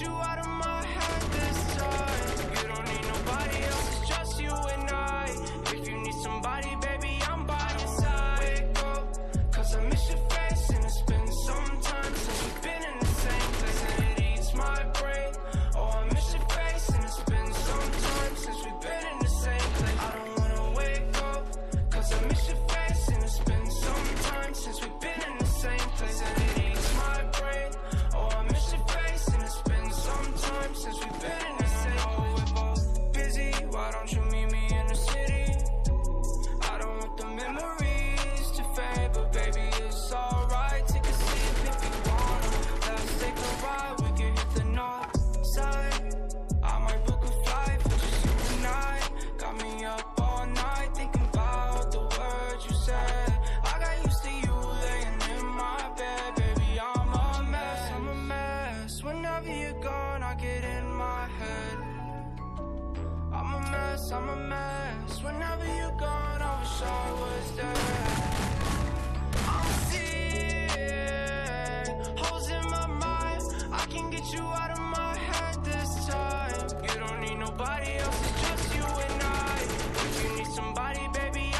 you out of my head this time. You don't need nobody else, it's just you and I. If you need somebody, baby, I'm by your side. Wake up, cause I miss your face, and it's been some time since we've been in the same place, and it eats my brain. Oh, I miss your face, and it's been some time since we've been in the same place. I don't wanna wake up, cause I miss your face, and it's been some time since we've been in the same place, and it eats my brain. Oh, I miss your face, and it's been some time since we've been in the same place. We're both busy, why don't you meet me in the city? I don't want the memories to fade, but baby, it's alright. Take a sip if you wanna. Let's take a ride, we can hit the north side. I might book a flight for just you tonight. Got me up all night thinking about the words you said. I got used to you laying in my bed, baby, I'm a mess. I'm a mess. Whenever you're gone, I get in my head. I'm a mess, I'm a mess. Whenever you're gone, I wish I was dead. I'm seeing holes in my mind. I can get you out of my head this time. You don't need nobody else, it's just you and I. If you need somebody, baby,